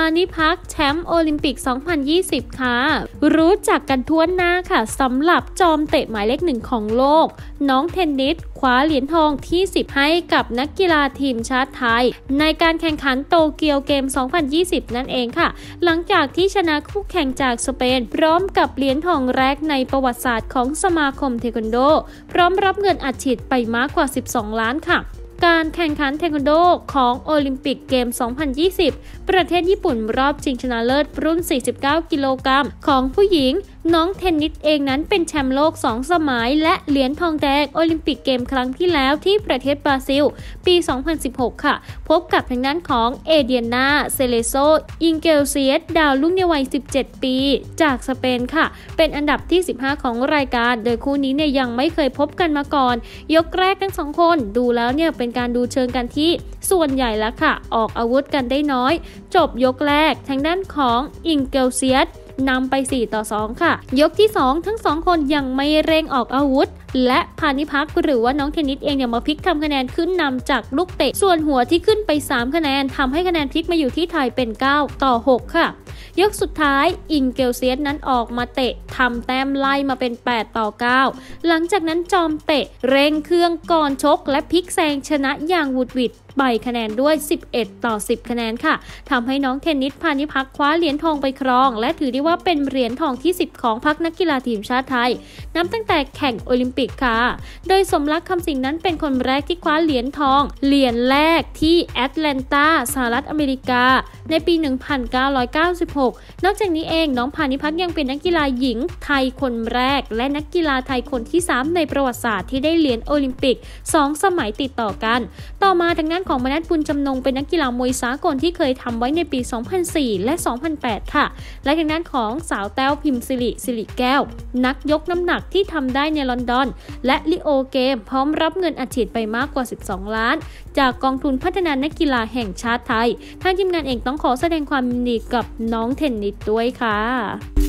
นิพักแชมป์โอลิมปิก 2020 ค่ะรู้จักกันทั่วหน้าค่ะสำหรับจอมเตะหมายเลขหนึ่งของโลกน้องเทนนิสคว้าเหรียญทองที่ 10 ให้กับนักกีฬาทีมชาติไทยในการแข่งขันโตเกียวเกม 2020 นั่นเองค่ะหลังจากที่ชนะคู่แข่งจากสเปนพร้อมกับเหรียญทองแรกในประวัติศาสตร์ของสมาคมเทควันโดพร้อมรับเงินอัดฉีดไปมากกว่า 12 ล้านค่ะการแข่งขันเทควันโดของโอลิมปิกเกม 2020 ประเทศญี่ปุ่นรอบชิงชนะเลิศรุ่น 49 กิโลกรัมของผู้หญิงน้องเทนนิสเองนั้นเป็นแชมป์โลก 2 สมัยและเหรียญทองแดงโอลิมปิกเกมครั้งที่แล้วที่ประเทศบราซิลปี 2016 ค่ะพบกับทางด้านของเอเดียนาเซเลโซอิงเกลเซียสดาวรุ่งในวัย 17 ปีจากสเปนค่ะเป็นอันดับที่ 15 ของรายการโดยคู่นี้เนี่ยยังไม่เคยพบกันมาก่อนยกแรกทั้งสองคนดูแล้วเนี่ยเป็นการดูเชิงกันที่ส่วนใหญ่แล้วค่ะออกอาวุธกันได้น้อยจบยกแรกทางด้านของอิงเกลเซียสนำไป4-2ค่ะยกที่2ทั้ง2คนยังไม่เร่งออกอาวุธและพานิพักหรือว่าน้องเทนนิสเองเนี่ยมาพลิกทำคะแนนขึ้นนำจากลูกเตะส่วนหัวที่ขึ้นไป3คะแนนทำให้คะแนนพลิกมาอยู่ที่ไทยเป็น9-6ค่ะยกสุดท้ายอิงเกลเซียสนั้นออกมาเตะทำแต้มไล่มาเป็น8-9หลังจากนั้นจอมเตะเร่งเครื่องก่อนชกและพลิกแซงชนะอย่างวุดวิดใบคะแนนด้วย11-10คะแนนค่ะทำให้น้องเทนนิสพานิพักคว้าเหรียญทองไปครองและถือได้ว่าเป็นเหรียญทองที่10ของพรรคนักกีฬาทีมชาติไทยนับตั้งแต่แข่งโอลิมปิกค่ะโดยสมรักคำสิงนั้นเป็นคนแรกที่คว้าเหรียญทองเหรียญแรกที่แอตแลนตาสหรัฐอเมริกาในปี 1996 นอกจากนี้เองน้องพานิพักยังเป็นนักกีฬาหญิงไทยคนแรกและนักกีฬาไทยคนที่3ในประวัติศาสตร์ที่ได้เหรียญโอลิมปิก2 สมัยติดต่อกันต่อมาทางด้านของมนัส บุญจำนงเป็นนักกีฬามวยสากลที่เคยทำไว้ในปี 2004 และ 2008 ค่ะและทางด้านของสาวแต้วพิมพ์สิริแก้วนักยกน้ำหนักที่ทำได้ในลอนดอนและลิโอเกมพร้อมรับเงินอัดฉีดไปมากกว่า12 ล้านจากกองทุนพัฒนานักกีฬาแห่งชาติไทยทางทีมงานเองต้องขอแสดงความยินดีกับน้องเทนนิสด้วยค่ะ